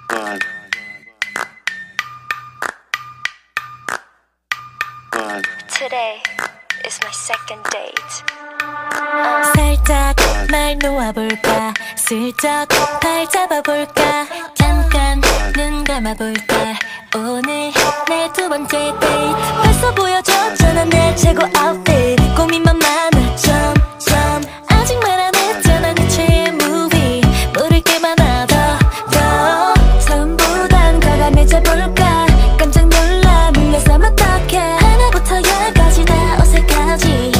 Today is my second date. 살짝 날 놓아볼까 슬쩍 발 잡아볼까 잠깐 눈 감아볼까 오늘 내 두 번째 데이트 벌써 보여줬잖아 내 최고 아웃핏 고민만 많아 점점 아직 말 안 했잖아 내 최애 무비 모를 게 많아 더 처음보단 과감해져볼까 깜짝 놀라 밀려서면 어떡해 하나부터 열까지 다 어색하지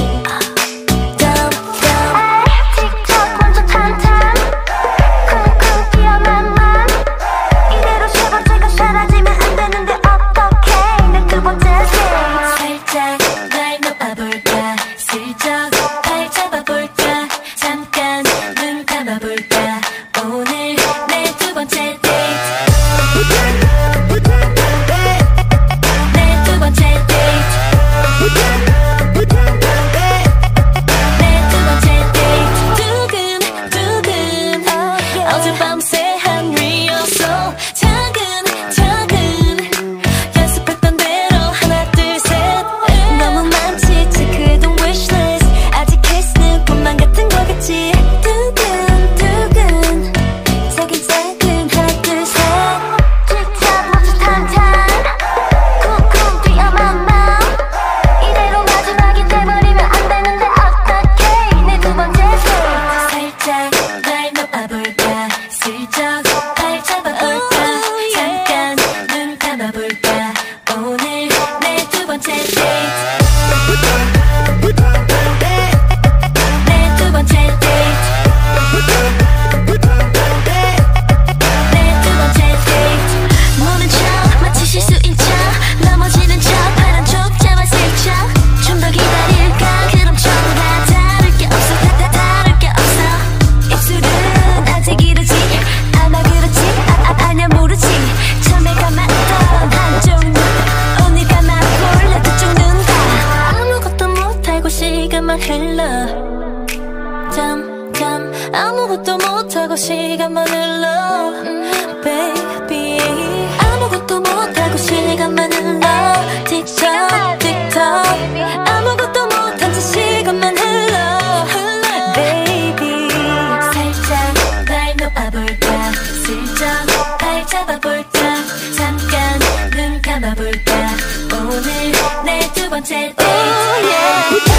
아무것도 못하고 시간만 흘러 Baby 아무것도 못하고 시간만 흘러 틱톡 틱톡 아무것도 못한 채 시간만 흘러 Baby 살짝 날 놓아볼까 슬쩍 발 잡아볼까 잠깐 눈 감아볼까 오늘 내 두 번째 데이트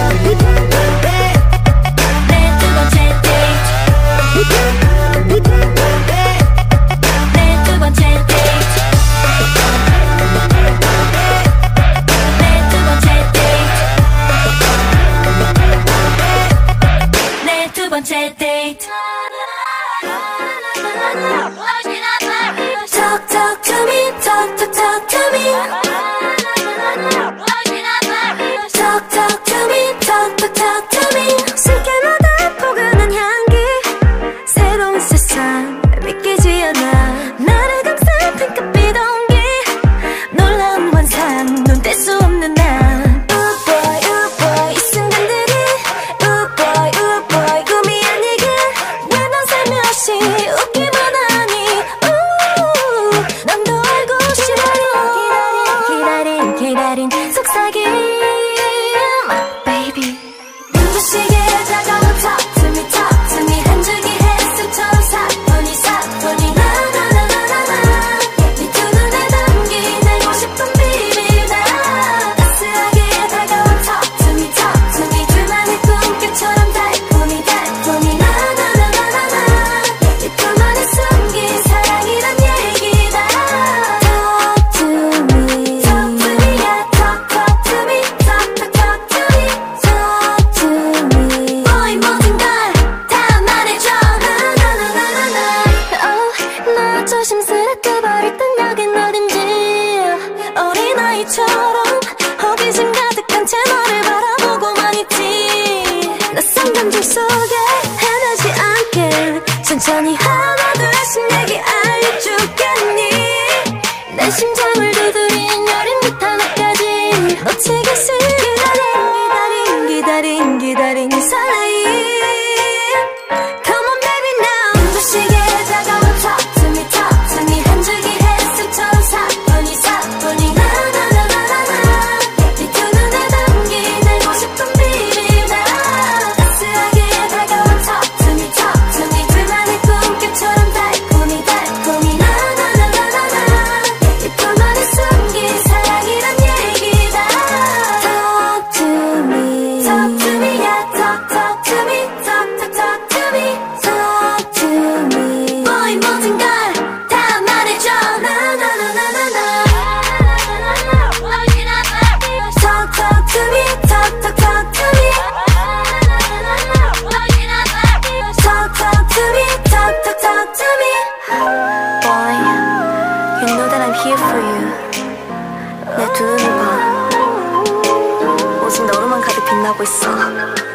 Talk, talk to me, talk, talk, talk to me. Talk, talk to me, talk, talk, talk to me. 숨결마다 포근한 향기, 새로운 세상 믿기지 않아. 나를 감싼 핑크빛 온기, 놀라운 환상, 눈 뗄 수 없는 나. Ooh boy, 이 순간들이 Ooh boy, 꿈이 아니길 왜 넌 살며시 웃기만 하니. 난 더 알고 싶어 기다린 속삭임 Baby 눈부시게 다가와 Talk to me 한 줄기 햇살처럼 사뿐히 나나나나나나 네 두 눈에 담긴 알고 싶은 비밀 나 따스하게 다가와 Talk to me 둘만의 꿈결처럼 달콤히 나나나나나나 네 둘만에 숨긴 사랑이란 얘기다. Talk to me yeah talk to me boy 모든 걸 다 말해줘 나나나나나나. 나 조심스럽게 버릴 땐 여긴 어딘지 어린아이처럼 호기심 가득한 채 너를 바라보고만 있지. 낯선 감정 속에 헤매지 않게 천천히 하나 둘씩 내게 알려주겠니. 내 심장을 두드린 여린 듯 하나까지 놓치겠을 기다린 이 설레임. Come on baby now 눈부시게 다가와 Talk to me here for you. 내 두 눈을 봐. 오직 너로만 가득 빛나고 있어.